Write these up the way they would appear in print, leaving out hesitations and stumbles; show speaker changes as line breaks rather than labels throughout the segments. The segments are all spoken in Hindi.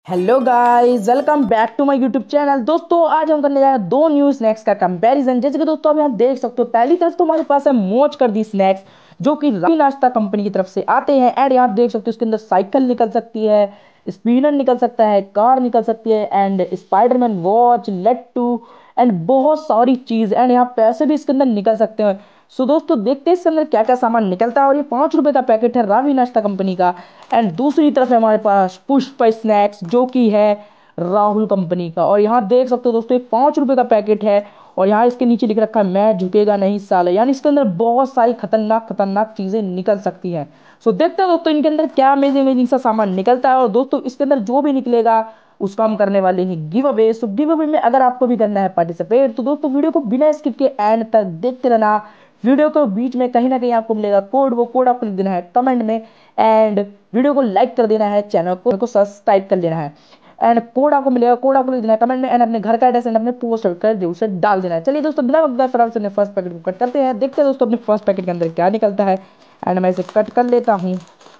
Hello guys, welcome back to my YouTube channel. दोस्तों आज हम करने जा रहे हैं दो न्यू स्नैक्स का कंपैरिजन। जैसे कि दोस्तों आप यहाँ देख सकते हो, पहली तरफ तो हमारे पास है मोच कर दी स्नैक्स, जो कि रवि नाश्ता कंपनी की तरफ से आते हैं। एंड यहाँ देख सकते हो इसके अंदर साइकिल निकल सकती है, स्पिनर निकल सकता है, कार निकल सकती है, एंड स्पाइडरमैन वॉच, लट्टू, एंड बहुत सारी चीज। एंड यहाँ पैसे भी इसके अंदर निकल सकते हैं। सो दोस्तों देखते हैं इसके अंदर क्या क्या सामान निकलता है। और ये 5 रुपए का पैकेट है रावी नाश्ता कंपनी का। एंड दूसरी तरफ है हमारे पास पुष्प स्नैक्स, जो कि है राहुल कंपनी का। और यहाँ देख सकते हो दोस्तों, एक 5 रुपए का पैकेट है। और यहाँ इसके नीचे लिख रखा है मैं झुकेगा नहीं साले, यानी इसके अंदर बहुत सारी खतरनाक खतरनाक चीजें निकल सकती हैं। सो देखते हैं दोस्तों इनके अंदर क्या अमेजिंग अमेजिंग सा सामान निकलता है। और दोस्तों इसके अंदर जो भी निकलेगा उसका हम करने वाले हैं give away. So give away में अगर आपको भी करना है पार्टिसिपेट, तो दोस्तों वीडियो को बिना स्किप के एंड तक देखते रहना। वीडियो को बीच में कहीं ना कहीं आपको मिलेगा कोड, वो कोड आपको लिख देना है कमेंट में। एंड वीडियो को लाइक कर देना है, चैनल को सब्सक्राइब कर लेना है। एंड कोड आपको मिलेगा, कोड आपको लिख देना है कमेंट में। एंड अपने घर का एड्रेस एंड अपने पोस्ट कर दे उसे डाल देना है। चलिए दोस्तों बिना वक्त फटाफट से फर्स्ट पैकेट को कट करते हैं, देखते हैं दोस्तों अपने फर्स्ट पैकेट के अंदर क्या निकलता है। एंड मैं इसे कट कर लेता हूँ।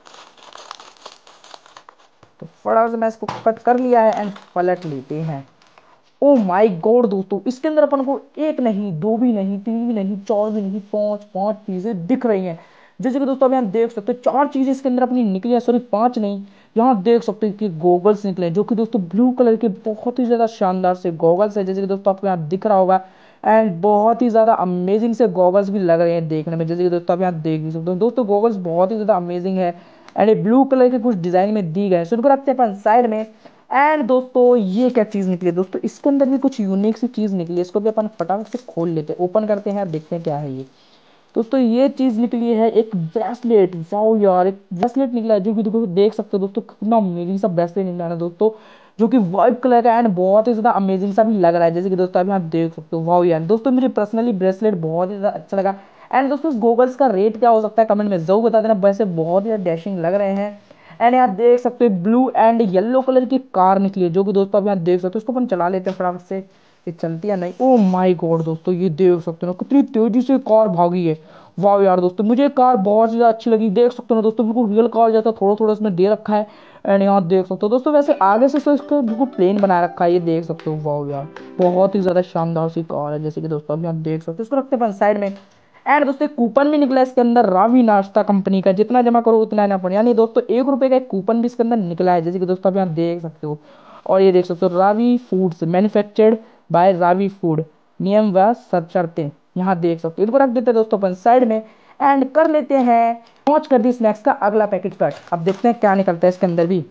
तो फटाफट से मैं इसको कट कर लिया है एंड पलट लेते हैं। ओ माय गॉड दोस्तों, इसके अंदर अपन को एक नहीं, दो भी नहीं, तीन भी नहीं, चार भी नहीं, पांच पांच चीजें दिख रही हैं। जैसे कि दोस्तों आप यहाँ देख सकते हो, चार चीजें इसके अंदर अपनी निकली है, सॉरी पांच नहीं। यहाँ देख सकते हो कि गॉगल्स निकले हैं, जो कि दोस्तों ब्लू कलर के बहुत ही ज्यादा शानदार से गॉगल्स है, जैसे कि दोस्तों आपको यहाँ दिख रहा होगा। एंड बहुत ही ज्यादा अमेजिंग से गॉगल्स भी लग रहे हैं देखने में, जैसे कि दोस्तों आप यहाँ देख भी सकते हो। दोस्तों गॉगल्स बहुत ही ज्यादा अमेजिंग है। एंड ये ब्लू कलर के कुछ डिजाइन में दी गए हैं, सो इनको रखते हैं अपन साइड में। एंड दोस्तों ये क्या चीज़ निकली है दोस्तों, इसके अंदर भी कुछ यूनिक सी चीज़ निकली है। इसको भी अपन फटाफट से खोल लेते हैं, ओपन करते हैं, देखते हैं क्या है ये। दोस्तों ये चीज़ निकली है एक ब्रेसलेट। वाओ यार, एक ब्रेसलेट निकला है, जो कि देखो देख सकते हो दोस्तों, कितना अमेजिंग सा ब्रेसलेट निकला है दोस्तों, जो कि व्हाइट कलर का एंड बहुत ही ज़्यादा अमेजिंग सा भी लग रहा है। जैसे कि दोस्तों अभी आप देख सकते हो, वाओ यार दोस्तों, मुझे पर्सनली ब्रेसलेट बहुत ही ज़्यादा अच्छा लगा। एंड दोस्तों इस गोगल्स का रेट क्या हो सकता है कमेंट में जरूर बता देना, वैसे बहुत ही डैशिंग लग रहे हैं। एंड यहाँ देख सकते हो ब्लू एंड येलो कलर की कार निकली है, जो कि दोस्तों आप यहाँ देख सकते हो। इसको अपन चला लेते हैं फटाफट से, ये चलती है नहीं। ओ माय गॉड दोस्तों, ये देख सकते हो ना कितनी तेजी से कार भागी है। वाह यार दोस्तों, मुझे कार बहुत ज़्यादा अच्छी लगी। देख सकते हो ना दोस्तों, बिल्कुल रियल कार जैसा थोड़ा थोड़ा इसमें दे रखा है। एंड यहाँ देख सकते हो दोस्तों, वैसे आगे से तो इसका बिल्कुल प्लेन बना रखा है, ये देख सकते हो। वाह यार, बहुत ही ज़्यादा शानदार सी कार है, जैसे कि दोस्तों आप यहाँ देख सकते हो। इसको रखते हैं साइड में। एंड दोस्तों एक कूपन भी निकला है इसके अंदर रावी नाश्ता कंपनी का, जितना जमा करो उतना ना पड़े, यानी दोस्तों 1 रुपए का एक कूपन भी इसके अंदर निकला है, जैसे कि दोस्तों आप यहाँ देख सकते हो। और ये देख सकते हो, Ravi foods manufactured by Ravi food, नियम व शर्तें, यहाँ देख सकते हो। इनको रख देते हैं दोस्तों अपन साइड में। एंड कर लेते हैं पहुंच कर दी स्नैक्स का अगला पैकेट कट। अब देखते हैं क्या निकलता है इसके अंदर भी।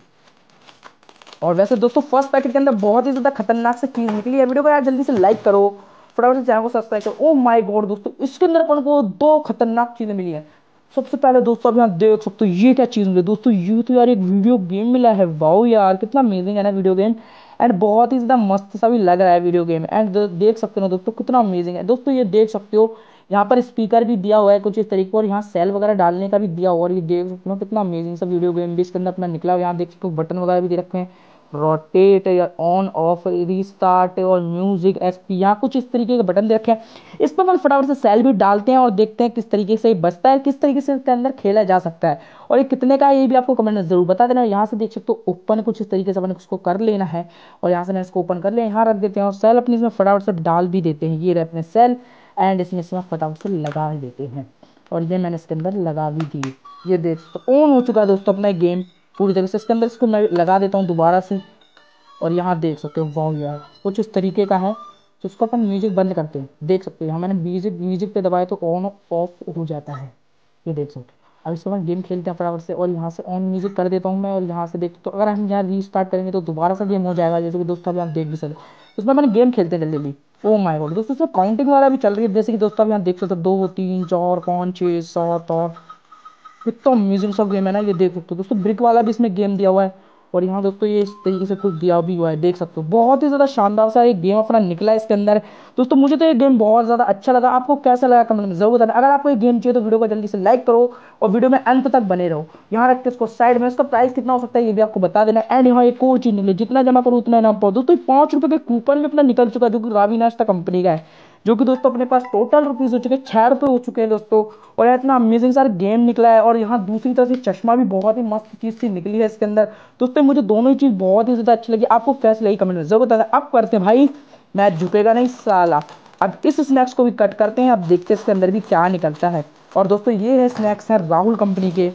और वैसे दोस्तों फर्स्ट पैकेट के अंदर बहुत ही ज्यादा खतरनाक सी चीज निकली है। वीडियो को यार जल्दी से लाइक करो, फटाफट से चैनल को सब्सक्राइब करो। ओ माय गॉड दोस्तों, इसके अंदर अपन को दो खतरनाक चीजें मिली हैं। सबसे पहले दोस्तों आप यहाँ देख सकते हो, ये क्या चीज मिली दोस्तों, ये तो यार एक वीडियो गेम मिला है। वाओ यार, कितना अमेजिंग है ना वीडियो गेम। एंड बहुत ही ज्यादा मस्त सा भी लग रहा है वीडियो गेम। एंड देख सकते हो ना दोस्तों, कितना अमेजिंग है दोस्तों, ये देख सकते हो। यहाँ पर स्पीकर भी दिया हुआ है कुछ इस तरीके, और यहाँ सेल वगैरह डालने का भी दिया हुआ है। और ये देख सकते हो कितना अमेजिंग सा वीडियो गेम भी इसके अंदर अपना निकला हुआ है। यहाँ देख सकते हो बटन वगैरह भी दे रखे हैं, रोटेट या ऑन ऑफ, रीस्टार्ट और म्यूजिक एसपी, यहाँ कुछ इस तरीके के बटन दे रखे हैं। इस पर हम फटाफट से सेल भी डालते हैं और देखते हैं किस तरीके से ये बचता है, किस तरीके से इसके अंदर खेला जा सकता है। और ये कितने का है ये भी आपको कमेंट में जरूर बता देना। यहाँ से देख सकते हो ओपन कुछ इस तरीके से अपन इसको कर लेना है। और यहाँ से मैं इसको ओपन कर लिया, यहाँ रख देते हैं और सेल अपनी इसमें फटाफट से डाल भी देते हैं। ये रहे अपने सेल, एंड इसमें फटाफट से लगा ही देते हैं। और ये मैंने इसके अंदर लगा भी दी। ये देख तो ऑन हो चुका है दोस्तों अपना गेम पूरी तरह से। इसके अंदर इसको मैं लगा देता हूँ दोबारा से। और यहाँ देख सकते हो, वाह यार कुछ इस तरीके का है। तो इसको अपन म्यूजिक बंद करते हैं, देख सकते हो यहाँ मैंने म्यूजिक म्यूजिक पे दबाया तो ऑन ऑफ हो जाता है, ये देख सकते हो। अब इसको मैं गेम खेलते हैं फटाफट से, और यहाँ से ऑन म्यूजिक कर देता हूँ मैं। और यहाँ से देख तो अगर हम यहाँ रीस्टार्ट करेंगे तो दोबारा से गेम हो जाएगा, जैसे कि दोस्तों अभी आप देख भी सकते हो। तो उसमें मैंने गेम खेलते हैं जल्दी जल्दी। ओ माय गॉड दोस्तों, इसमें काउंटिंग वाला भी चल रही है, जैसे कि दोस्तों आप यहाँ देख सकते हो 2 3 4 5 6 7 8। कितना अमेजिंग सा गेम है ना, ये देख सकते हो दोस्तों। ब्रिक वाला भी इसमें गेम दिया हुआ है। और यहाँ दोस्तों ये इस तरीके से कुछ दिया भी हुआ है, देख सकते हो। बहुत ही ज़्यादा शानदार सा एक गेम अपना निकला है इसके अंदर। दोस्तों मुझे तो ये गेम बहुत ज़्यादा अच्छा लगा, आपको कैसा लगा कमेंट में जरूर बताना। अगर आपको ये गेम चाहिए तो वीडियो को जल्दी से लाइक करो और वीडियो में अंत तक बने रहो। यहाँ रखते इसको साइड में, इसका प्राइस कितना हो सकता है ये भी आपको बता देना। एंड यहाँ एक और चीज़ निकली, जितना जमा करो उतना ना पाओ दोस्तों। 5 रुपये के कूपन भी अपना निकल चुका है, जो कि रावी नाश्ता कंपनी का है। जो कि दोस्तों अपने पास टोटल रुपीज़ हो चुके हैं 6 रुपये हो चुके हैं दोस्तों। और यार इतना अमेजिंग सारा गेम निकला है। और यहाँ दूसरी तरफ से चश्मा भी बहुत ही मस्त चीज़ सी निकली है इसके अंदर। दोस्तों मुझे दोनों ही चीज़ बहुत ही ज़्यादा अच्छी लगी। आपको कैसी लगी कमेंट में जरूर बताना। अब करते हैं भाई, मैच झुकेगा नहीं साला। अब इस स्नैक्स को भी कट करते हैं, अब देखते हैं इसके अंदर भी क्या निकलता है। और दोस्तों ये है स्नैक्स है राहुल कंपनी के,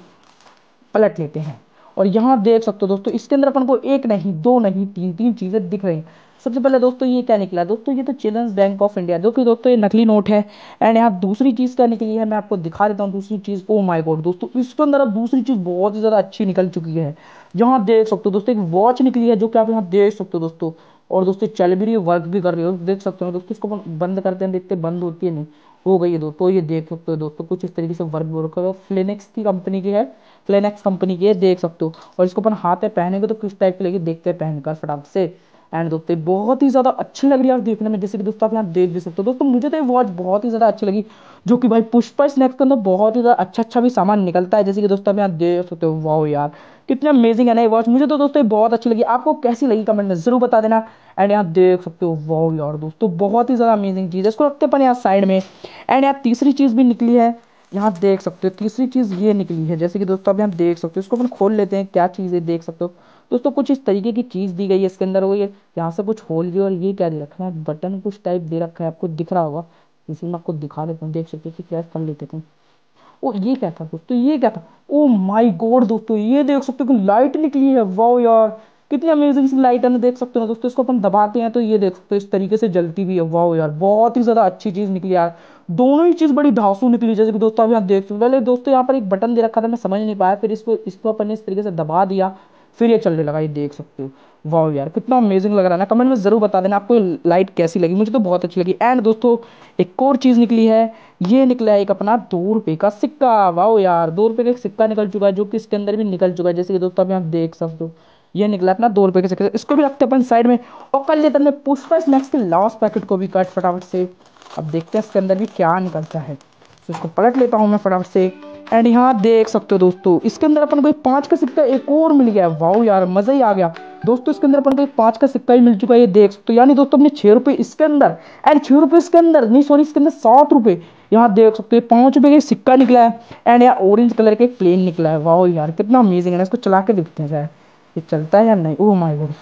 पलट लेते हैं। और यहाँ देख सकते हो दोस्तों इसके अंदर अपन को एक नहीं दो नहीं तीन तीन चीज़ें दिख रही हैं। सबसे पहले दोस्तों ये क्या निकला दोस्तों, ये तो चिल्ड्रंस बैंक ऑफ इंडिया, जो कि दोस्तों ये नकली नोट है। एंड यहाँ दूसरी चीज़ क्या निकली है मैं आपको दिखा देता हूँ। दूसरी चीज़ ओ माय गॉड दोस्तों, इसके अंदर अब दूसरी चीज़ बहुत ही ज़्यादा अच्छी निकल चुकी है। यहाँ देख सकते हो दोस्तों एक वॉच निकली है, जो कि आप यहाँ देख सकते हो दोस्तों। और दोस्तों चल भी रही है, वर्क भी कर रही हो, देख सकते हो दोस्तों। इसको अपन बंद करते हैं, देखते हैं बंद होती है नहीं, हो गई है दोस्तों। ये देख सकते हो दोस्तों कुछ इस तरीके से वर्क कर, फ्लेनेक्स की कंपनी की है, फ्लेनेक्स कंपनी की है, देख सकते हो। और इसको अपन हाथ में पहनेंगे तो किस टाइप की लगेगी देखते हैं पहनकर फटाफट से। एंड दोस्तों बहुत ही ज़्यादा अच्छी लग रही है देखने में, जैसे कि दोस्तों आप यहाँ देख भी सकते हो। दोस्तों मुझे तो ये वॉच बहुत ही ज़्यादा अच्छी लगी, जो कि भाई पुष्पा स्नैक्स के अंदर बहुत ही ज़्यादा अच्छा अच्छा भी सामान निकलता है, जैसे कि दोस्तों आप यहाँ देख सकते हो। वाओ यार कितनी अमेजिंग है ना ये वॉच। मुझे तो दोस्तों ये बहुत अच्छी लगी, आपको कैसी लगी कमेंट में जरूर बता देना। एंड यहाँ देख सकते हो वाओ यार दोस्तों बहुत ही ज़्यादा अमेजिंग चीज़ है। इसको रखते अपन यहाँ साइड में। एंड यहाँ तीसरी चीज़ भी निकली है, यहाँ देख सकते हो तीसरी चीज़ ये निकली है, जैसे कि दोस्तों आप यहाँ देख सकते हो। इसको अपन खोल लेते हैं, क्या चीज़ है देख सकते हो दोस्तों। कुछ इस तरीके की चीज़ दी गई है इसके अंदर, वो ये यहाँ से कुछ होल भी, और ये क्या दे रखा है बटन कुछ टाइप दे रखा है, आपको दिख रहा होगा। इसी में आपको दिखा देता हूँ, देख सकते हो कि क्या कर लेते थे। ओ ये क्या था दोस्तों, ये क्या था, ओ माय गॉड दोस्तों ये देख सकते हो कि लाइट निकली है। वाओ यार कितनी अमेजिंग सी लाइट है ना, देख सकते हो ना दोस्तों। इसको अपन दबाते हैं तो ये देख सकते हो इस तरीके से जलती भी है। वाओ यार बहुत ही ज़्यादा अच्छी चीज़ निकली यार, दोनों ही चीज़ बड़ी धांसू निकली। जैसे कि दोस्तों आप यहाँ देख सकते हो, पहले दोस्तों यहाँ पर एक बटन दे रखा था मैं समझ नहीं पाया, फिर इसको अपन ने इस तरीके से दबा दिया, फिर ये चलने लगा, ये देख सकते हो। वाह यार कितना अमेजिंग लग रहा है ना। कमेंट में ज़रूर बता देना आपको लाइट कैसी लगी, मुझे तो बहुत अच्छी लगी। एंड दोस्तों एक और चीज़ निकली है, ये निकला है एक अपना 2 रुपये का सिक्का। वाह यार 2 रुपये का एक सिक्का निकल चुका है, जो कि इसके अंदर भी निकल चुका है, जैसे कि दोस्तों आप यहाँ देख सकते हो। ये निकला अपना 2 रुपये का सिक्का, इसको भी रखते हैं अपन साइड में। और कर लेते हैं पुष्पा स्नैक्स के लास्ट पैकेट को भी कट फटाफट से। अब देखते हैं इसके अंदर भी क्या निकलता है, तो इसको पलट लेता हूँ मैं फटाफट से। एंड यहाँ देख सकते हो दोस्तों इसके अंदर अपन को एक 5 का सिक्का एक और मिल गया है। वाओ यार मज़ा ही आ गया दोस्तों, इसके अंदर अपन को एक 5 का सिक्का ही मिल चुका है, ये देख सकते हो। यानी दोस्तों अपने 6 रुपये इसके अंदर, एंड 6 रुपये इसके अंदर नहीं सॉरी इसके अंदर 7 रुपये। यहाँ देख सकते हो 5 रुपये का सिक्का निकला है। एंड यहाँ ऑरेंज कलर का एक प्लेन निकला है। वाओ यार कितना अमेजिंग है ना, इसको चला के देखते हैं शायद ये चलता है या नहीं। ओह माय गॉड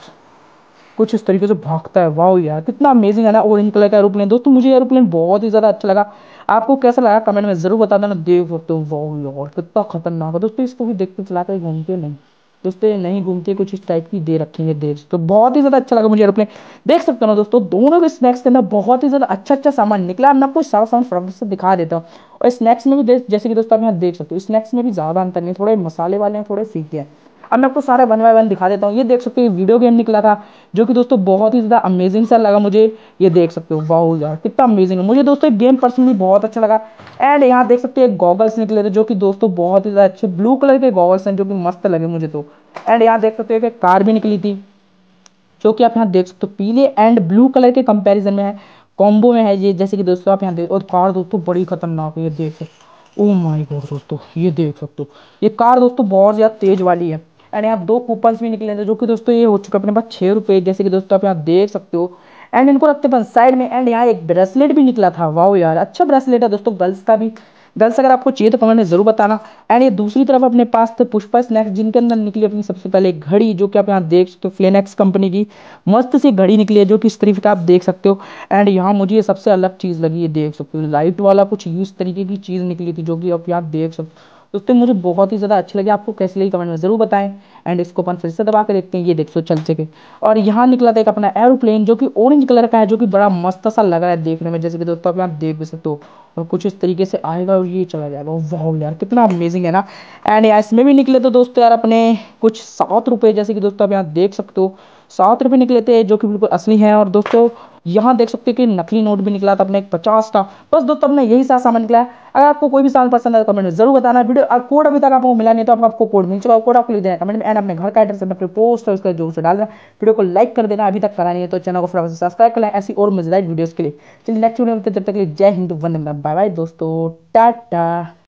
कुछ इस तरीके से भागता है। वाओ यार कितना अमेजिंग है ना ऑरेंज कलर का एरोप्लेन। दोस्तों मुझे एरोप्लेन बहुत ही ज़्यादा अच्छा लगा, आपको कैसा लगा कमेंट में ज़रूर बता देना। देख सकते हो वाओ यार कितना खतरनाक है दोस्तों, इसको भी देखते चला कर घूमते नहीं दोस्तों, ये नहीं घूमते, कुछ इस टाइप की दे रखी है देख, तो बहुत ही ज़्यादा अच्छा लगा मुझे एरोप्लेन। देख सकते हो ना दोस्तों दोनों के स्नैक्स के अंदर बहुत ही ज़्यादा अच्छा अच्छा सामान निकला। मैं आपको सारा सामान फटाफट से दिखा देता हूँ। और स्नैक्स में भी जैसे कि दोस्तों आप यहाँ देख सकते हो, स्नैक्स में भी ज़्यादा अंतर नहीं, थोड़े मसाले वाले हैं थोड़े फीके हैं। अब मैं आपको सारे वन बाय वन दिखा देता हूँ। ये देख सकते हो वीडियो गेम निकला था, जो कि दोस्तों बहुत ही ज़्यादा अमेजिंग सा लगा मुझे। ये देख सकते हो वाह यार कितना अमेजिंग है, मुझे दोस्तों गेम पर्सनली बहुत अच्छा लगा। एंड यहाँ देख सकते हो एक गॉगल्स निकले थे, जो कि दोस्तों बहुत ही ज़्यादा अच्छे ब्लू कलर के गॉगल्स हैं, जो कि मस्त लगे मुझे तो। एंड यहाँ देख सकते हो एक कार भी निकली थी, जो कि आप यहाँ देख सकते हो पीले एंड ब्लू कलर के कंपैरिजन में है, कॉम्बो में है ये, जैसे कि दोस्तों आप यहाँ देख। और कार दोस्तों बड़ी खतरनाक है, ये देख सकते हो। ओ माय गॉड दोस्तों ये देख सकते हो, ये कार दोस्तों बहुत ज़्यादा तेज वाली है। एंड यहाँ 2 कूपन्स भी निकले थे, जो कि दोस्तों ये हो चुका है अपने पास 6 रुपये, जैसे कि दोस्तों आप यहाँ देख सकते हो। एंड इनको रखते अपन साइड में। एंड यहाँ एक ब्रेसलेट भी निकला था। वाओ यार अच्छा ब्रेसलेट है दोस्तों, गर्ल्स का भी। गर्ल्स अगर आपको चाहिए तो कमेंट में जरूर बताना। एंड ये दूसरी तरफ अपने पास थे पुष्पा स्नैक्स, जिनके अंदर निकली अपनी सबसे पहले एक घड़ी, जो कि आप यहाँ देख सकते हो फ्लेनेक्स कंपनी की मस्त सी घड़ी निकली है, जो कि इस तरीके का आप देख सकते हो। एंड यहाँ मुझे ये सबसे अलग चीज़ लगी, ये देख सकते हो लाइट वाला कुछ इस तरीके की चीज़ निकली थी, जो कि आप यहाँ देख सकते हो। दोस्तों मुझे बहुत ही ज़्यादा अच्छी लगी, आपको कैसी लगी कमेंट में ज़रूर बताएं। एंड इसको अपन फिर से दबा के देखते हैं, ये देखो चल सके। और यहाँ निकला था एक अपना एरोप्लेन, जो कि ऑरेंज कलर का है, जो कि बड़ा मस्त सा लग रहा है देखने में, जैसे कि दोस्तों आप यहाँ देख भी सकते हो। और कुछ इस तरीके से आएगा और ये चला जाएगा। वाह यार कितना अमेजिंग है ना। एंड यार इसमें भी निकले तो दोस्तों यार अपने कुछ 7 रुपये, जैसे कि दोस्तों आप यहाँ देख सकते हो 7 रुपये निकले थे, जो कि बिल्कुल असली हैं। और दोस्तों यहाँ देख सकते हो कि नकली नोट भी निकला था अपने एक 50 का। बस दोस्तों अपने यही सारा सामान निकला है। अगर आपको कोई भी सामान पसंद है तो कमेंट में जरूर बताना। वीडियो कोड अभी तक आपको मिला नहीं तो आपको कोड मिल चुका है, कोड आपको लिख देना कमेंट में। एंड अपने घर का एड्रेस अपने पोस्ट है उसका जोर से डाल देना। वीडियो को लाइक कर देना, अभी तक करा नहीं है तो चैनल को फटाफट से सब्सक्राइब कर लें ऐसी और मजेदार वीडियोस के लिए। चलिए नेक्स्ट वीडियो में, जब तक के लिए जय हिंद वंदे मातरम, बाय बाय दोस्तों, टाटा।